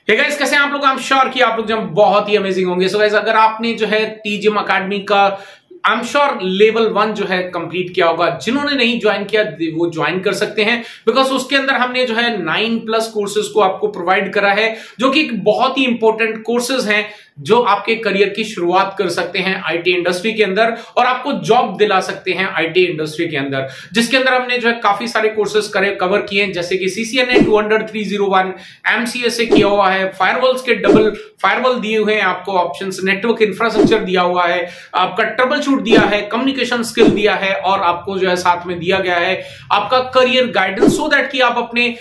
Hey guys, कैसे हैं आप लोग? आई एम श्योर कि आप लोग जब बहुत ही अमेजिंग होंगे। सो गाइस, अगर आपने जो है टीजीएम अकेडमी का आई एम श्योर लेवल 1 जो है कंप्लीट किया होगा, जिन्होंने नहीं ज्वाइन किया वो ज्वाइन कर सकते हैं, बिकॉज उसके अंदर हमने जो है 9+ कोर्सेज को आपको प्रोवाइड करा है, जो कि एक बहुत ही इंपॉर्टेंट कोर्सेज हैं जो आपके करियर की शुरुआत कर सकते हैं आईटी इंडस्ट्री के अंदर और आपको जॉब दिला सकते हैं आईटी इंडस्ट्री के अंदर, जिसके अंदर हमने जो है काफी सारे कोर्सेज कवर किए हैं, जैसे कि CCNA 200 301 MCSA किया हुआ है, फायरवॉल्स के डबल फायरवॉल दिए हुए हैं आपको ऑप्शंस, नेटवर्क इंफ्रास्ट्रक्चर दिया हुआ है, आपका ट्रबल शूट दिया है, कम्युनिकेशन स्किल दिया है और आपको जो है साथ में दिया गया है आपका करियर गाइडेंस, सो दैट कि आप अपने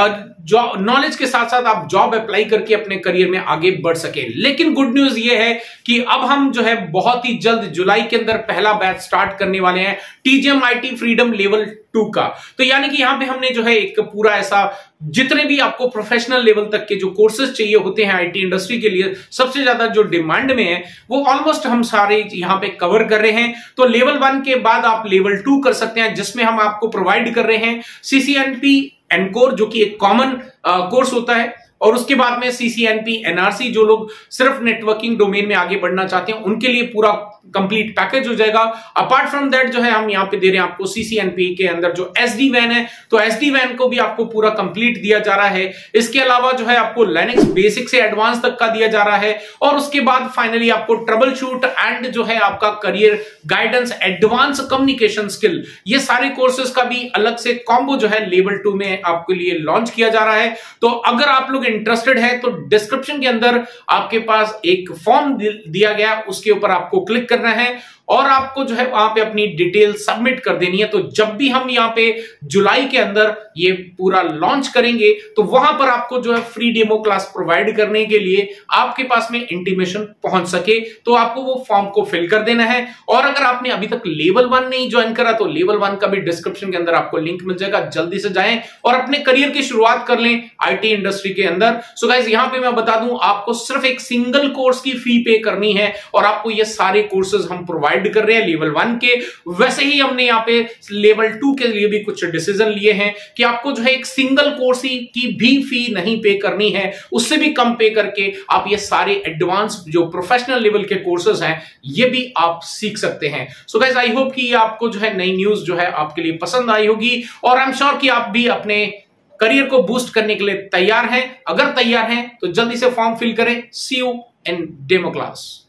नॉलेज के साथ साथ आप जॉब अप्लाई करके अपने करियर में आगे बढ़ सके। लेकिन गुड न्यूज ये है कि अब हम जो है बहुत ही जल्द जुलाई के अंदर पहला बैच स्टार्ट करने वाले हैं टीजीएम IT फ्रीडम लेवल 2 का। तो यानी कि यहां पे हमने जो है एक पूरा ऐसा जितने भी आपको प्रोफेशनल लेवल तक के जो कोर्सेज चाहिए होते हैं आईटी इंडस्ट्री के लिए, सबसे ज्यादा जो डिमांड में है वो ऑलमोस्ट हम सारे यहां पे कवर कर रहे हैं। तो लेवल 1 के बाद आप लेवल 2 कर सकते हैं, जिसमें हम आपको प्रोवाइड कर रहे हैं CCNP एनकोर, जो कि एक कॉमन कोर्स होता है, और उसके बाद में CCNP NRC, जो लोग सिर्फ नेटवर्किंग डोमेन में आगे बढ़ना चाहते हैं उनके लिए पूरा कंप्लीट पैकेज हो जाएगा। अपार्ट फ्रॉम दैट जो है हम यहां पे दे रहे हैं आपको CCNP के अंदर जो SD WAN है, तो SD WAN को भी आपको पूरा कंप्लीट दिया जा रहा है। इसके अलावा जो है आपको लिनक्स बेसिक से एडवांस तक का दिया जा रहा है, और उसके बाद फाइनली आपको ट्रबल शूट एंड जो है आपका career guidance, advance communication skill, ये सारे कोर्सेज का भी अलग से कॉम्बो जो है लेवल 2 में आपके लिए लॉन्च किया जा रहा है। तो अगर आप लोग इंटरेस्टेड है तो डिस्क्रिप्शन के अंदर आपके पास एक फॉर्म दिया गया, उसके ऊपर आपको क्लिक करना है और आपको जो है वहां पे अपनी डिटेल सबमिट कर देनी है। तो जब भी हम यहां पे जुलाई के अंदर ये पूरा लॉन्च करेंगे तो वहां पर आपको जो है फ्री डेमो क्लास प्रोवाइड करने के लिए आपके पास में इंटीमेशन पहुंच सके, तो आपको वो फॉर्म को फिल कर देना है। और अगर आपने अभी तक लेवल 1 नहीं ज्वाइन करा तो लेवल 1 का भी डिस्क्रिप्शन के अंदर आपको लिंक मिल जाएगा, जल्दी से जाएं और अपने करियर की शुरुआत कर लें आईटी इंडस्ट्री के अंदर। सो गाइस, यहां पे मैं बता दूं, आपको सिर्फ एक सिंगल कोर्स की फी पे करनी है और आपको ये सारे कोर्सेज हम प्रोवाइड कर रहे हैं लेवल 1 के। वैसे ही हमने यहां पे लेवल 2 के लिए भी कुछ डिसीजन लिए हैं कि आपको जो है एक सिंगल कोर्स की भी फी नहीं पे करनी है, उससे भी कम पे करके आप ये सारे एडवांस जो प्रोफेशनल लेवल के कोर्सेज हैं ये भी आप सीख सकते हैं। सो गाइस, आई होप कि आपको जो है नई न्यूज जो है आपके लिए पसंद आई होगी और आई एम श्योर कि आप भी अपने करियर को बूस्ट करने के लिए तैयार हैं। अगर तैयार हैं तो जल्दी से फॉर्म फिल करें। See you in demo class.